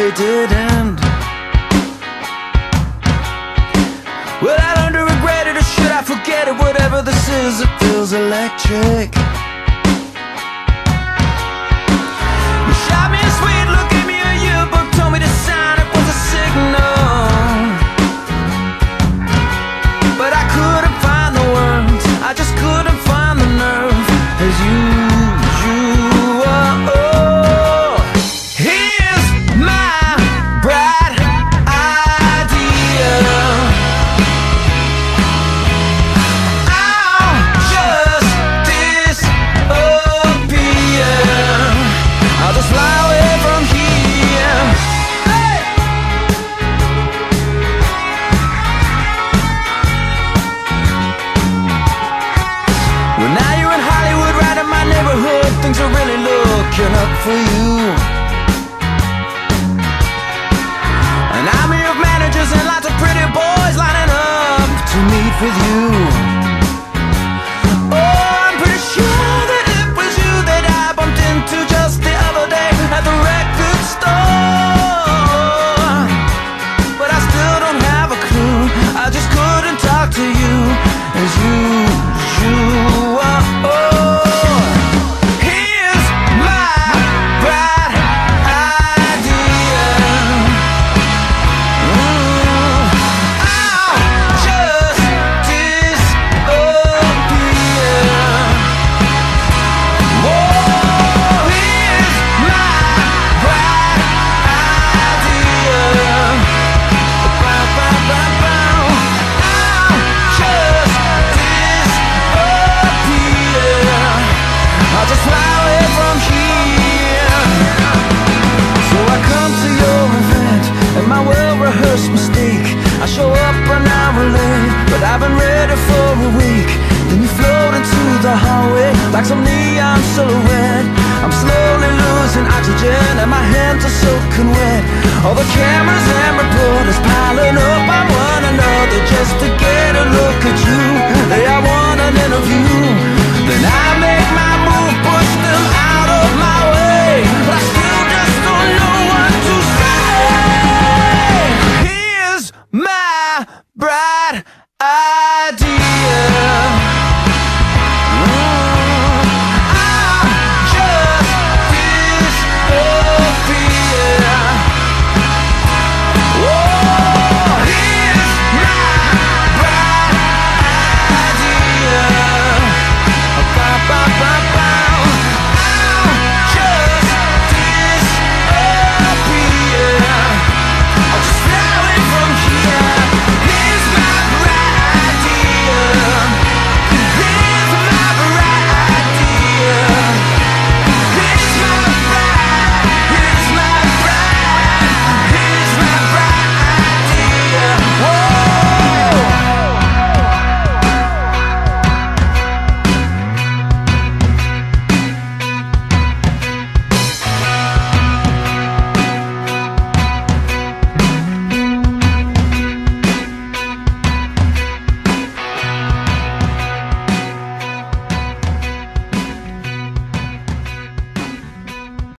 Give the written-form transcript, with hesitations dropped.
they didn't. Well, I learned to regret it, or should I forget it? Whatever this is, it feels electric. You shot me a sweet look, gave me a yearbook, told me to sign, it was a signal. But I couldn't find the words, I just couldn't find the nerve. As usual, here's my bright idea. I'll just disappear. I'll just fly away from here. Hey! Well, now you're in Hollywood, right in my neighborhood. Things are really looking up for you. An army of managers and lots of pretty boys lining up to meet with you. Oh, I'm pretty sure that it was you that I bumped into just the other day at the record store. But I still don't have a clue, I just couldn't talk to you as usual. Here's my bright idea. I'll just disappear. Whoa, here's my bright idea. Bow, bow, bow, bow. I'll just disappear. I'll just fly away from here. So I come to your event and my well-rehearsed mistake. I show up an hour late, but I've been ready for a week. Then you float into the hallway like some neon silhouette. I'm slowly losing oxygen and my hands are soaking wet. All the cameras and reporters piling up on one another just to get a look at you. They all want an interview. Then I make my move, push them out of my way, but I still just don't know what to say. Here's my bright idea.